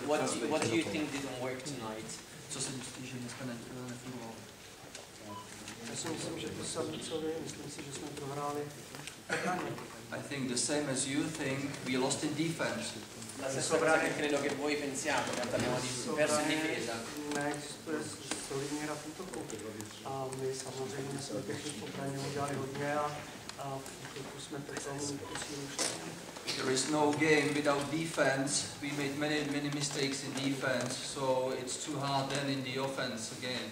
What do you think didn't work tonight? Co si myslíš, že dneska nefungovalo? Já si myslím, že to samé co vy, myslím si, že jsme prohráli obraně. I think the same as you think, we lost in defense. La stessa cosa che credo che voi pensiate, in realtà abbiamo perso in difesa. Neexistuje solidní hra v útoku. A my samozřejmě jsme v obraně udělali hodně a v útoku jsme takovou sílu šli. There is no game without defense. We made many mistakes in defense, so it's too hard then in the offense again.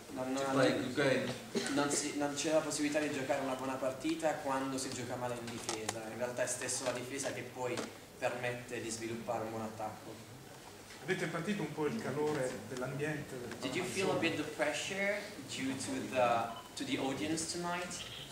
Non c'è la possibilità di giocare una buona partita quando si gioca male in difesa. In realtà è stesso la difesa che poi permette di sviluppare un buon attacco. Avete partito un po' il calore dell'ambiente? Did you feel a bit the pressure due to the audience tonight?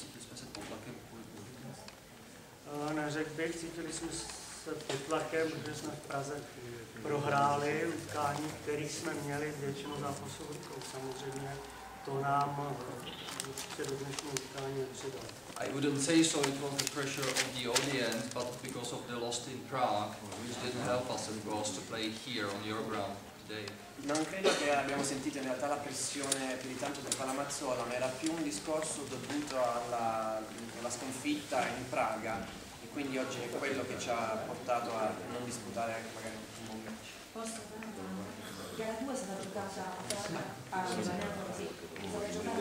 Neřekl bych, cítili jsme se pod tlakem, protože jsme v Praze prohráli utkání, kterých jsme měli většinu zápasů v rukou. Samozřejmě to nám určitě do dnešního utkání nepřidalo. I wouldn't say so it was the pressure of the audience, but because of the loss in Prague, which didn't help us, of course, to play here on your ground today. Non credo che abbiamo sentito in realtà la pressione più di tanto per Palamazzola, ma era più un discorso dovuto alla sconfitta in Praga e quindi oggi è quello che ci ha portato a non disputare anche magari un buon match. Posso fare una gara 2 è stata giocata a Milano così, è stata giocata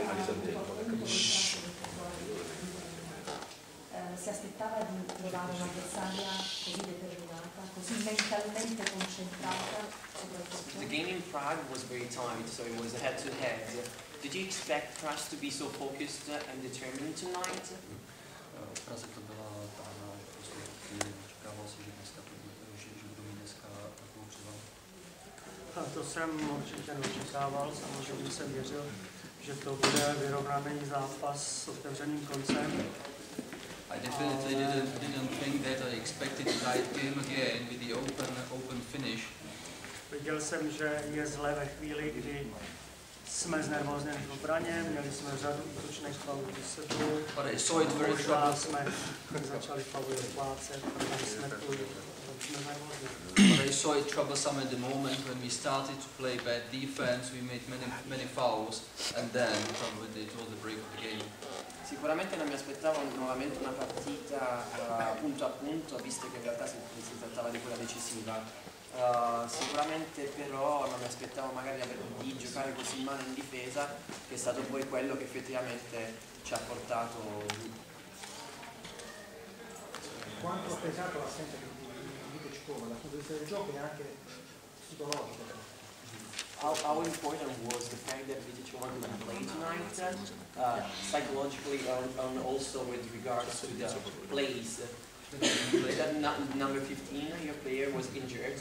si aspettava di trovare un'avversaria così determinata, così mentalmente concentrata soprattutto. The game in Prague was very tight, so it was head to head. Did you expect Prague to be so focused and determined tonight? V Praze to byla ta prostě chvíli, očekával si, že dneska to bude, že budou mít dneska takovou převahu. To jsem určitě neočekával, samozřejmě jsem věřil, že to bude vyrovnaný zápas s otevřeným koncem. I definitely didn't think that. I expected a tight game again with the open finish. Viděl jsem, že je zle ve chvíli, kdy jsme znervózněni v obraně, měli jsme řadu útočných faulů za sebou. But I saw it very jsme začali fauly doplácet, protože jsme But I saw it troublesome at the moment when we started to play bad defense. We made many fouls, and then probably it was the break of the game. Sicuramente non mi aspettavo nuovamente una partita punto a punto, visto che in realtà si trattava di quella decisiva. Sicuramente però non mi aspettavo magari di giocare così male in difesa, che è stato poi quello che effettivamente ci ha portato. Quanto ha pesato l'assenza di Vitechkova dal punto di vista del gioco e anche psicologico? How important was the fact that Vitechkova couldn't play tonight, psychologically and also with regards to the plays? That number 15, your player, was injured.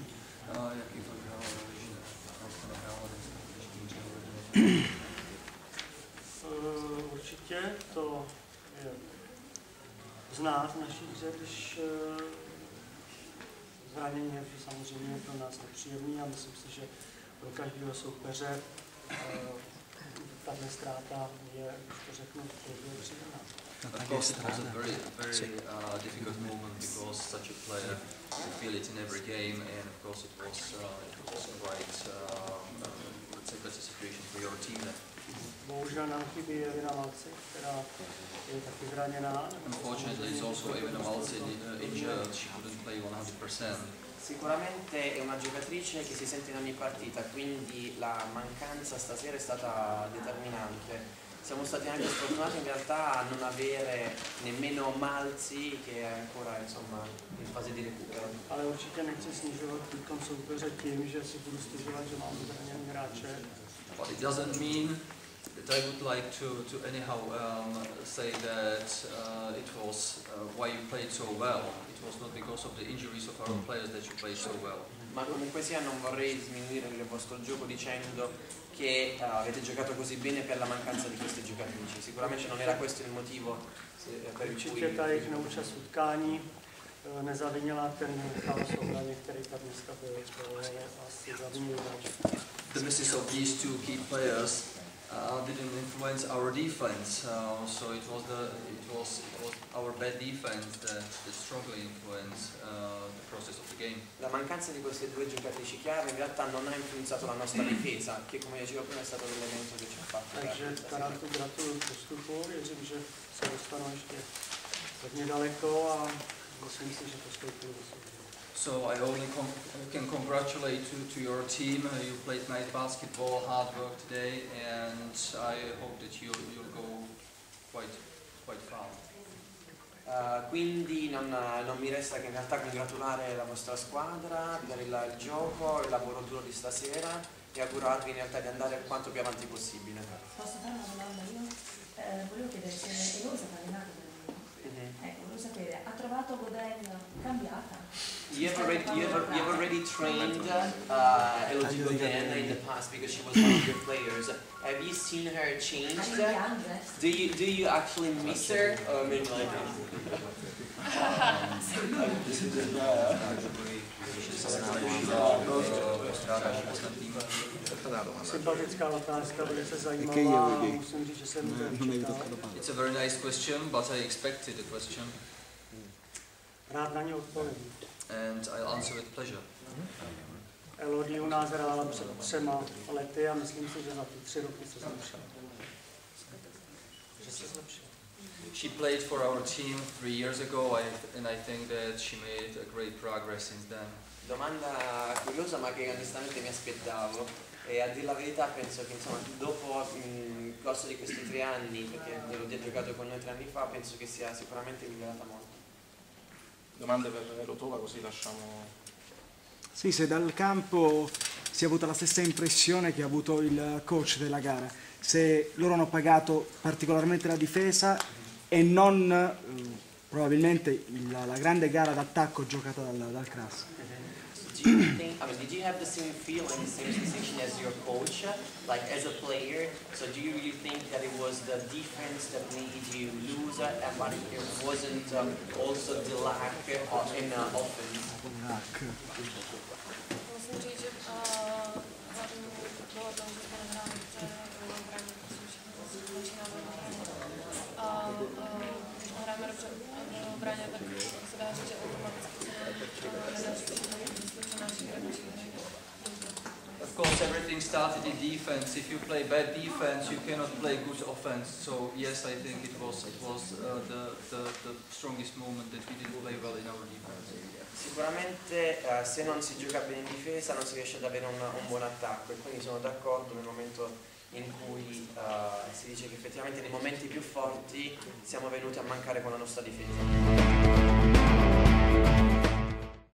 Určitě to je znát v naší hře, když zranění je samozřejmě pro nás nepříjemný a myslím si, že pro každého soupeře tato ztráta je, když to řeknu, příjemná. Of course, it was a very difficult moment because such a player, you feel it in every game, and of course it was quite, let's say, better situation for your team then. Bohužel nám chybí Evina Malci, která je taky zraněná. Unfortunately, it's also Evina Malci injured. She couldn't play 100%. Sicuramente è una giocatrice che si sente in ogni partita, quindi la mancanza stasera è stata determinante. Siamo stati anche sfortunati in realtà a non avere nemmeno Malci, che è ancora insomma in fase di recupero. Ale určitě nechci snižovat výkon soupeře tím, že si budu stěžovat, že mám zraněný hráče. But it doesn't mean that I would like to anyhow say that it was why you played so well. It was not because of the injuries of our players that you played so well. Ma comunque sia non vorrei sminuire il vostro gioco dicendo che avete giocato così bene per la mancanza di queste giocatrici. Sicuramente non era questo il motivo per il Určitě ta jejich neúčast v utkání nezavinila ten chaos obrany, který tam dneska byl, ale asi zavinil. The misses of these two key players didn't influence our defense. So it was our bad defense that strongly influenced the process of the game. La mancanza di queste due giocatrici chiave in realtà non ha influenzato la nostra difesa, che come dicevo prima è stato l'elemento che ci ha fatto. Takže Tarantu gratuluju postupu, věřím, že se dostanou ještě hodně daleko a myslím si, že postoupili do soutěže. So I only can congratulate to your team. You played nice basketball, hard work today, and I hope that you'll go quite far. Quindi non mi resta che in realtà congratulare la vostra squadra per il gioco, il lavoro duro di stasera e augurarvi in realtà di andare quanto più avanti possibile. Posso fare una domanda io? Volevo chiedere se Eloisa ha allenato da lui. Ecco, volevo sapere, ha trovato Godin cambiata? You have already trained Elodie Godin in the past because she was one of your players. Have you seen her changed? Do you actually miss her? Or maybe like Sympatická otázka, velice zajímavá, musím říct, že jsem to nečekal. It's a very nice question, but I expected the question. Rád na ně odpovím. And I'll answer with pleasure. Elodie u nás hrála před 3 lety a myslím si, že za ty 3 roky se zlepšila. Že se zlepšila. She played for our team 3 years ago, and I think that she made a great progress since then. Domanda curiosa ma che onestamente mi aspettavo e a dire la verità penso che insomma dopo il corso di questi 3 anni, perché Elodie ha giocato con noi 3 anni fa, penso che sia sicuramente migliorata molto. Domande per Rotova così lasciamo... Sì, se dal campo si è avuta la stessa impressione che ha avuto il coach della gara, se loro hanno pagato particolarmente la difesa e non probabilmente la grande gara d'attacco giocata dal Kras. Did you have the same feeling, the same sensation as your coach, like as a player? So do you really think that it was the defense that made you lose, but it wasn't also the lack in offense? Musím říct, že hlavní bylo to, že jsme nehráli v obraně, což začíná velmi a když nehráme dobře v obraně, tak se dá říct, že automaticky se nám nedaří všechno naší hry. Of course, everything started in defense. If you play bad defense, you cannot play good offense. So yes, I think it was the strongest moment that we didn't play well in our defense. Sicuramente se non si gioca bene in difesa non si riesce ad avere un buon attacco e quindi sono d'accordo nel momento in cui si dice che effettivamente nei momenti più forti siamo venuti a mancare con la nostra difesa.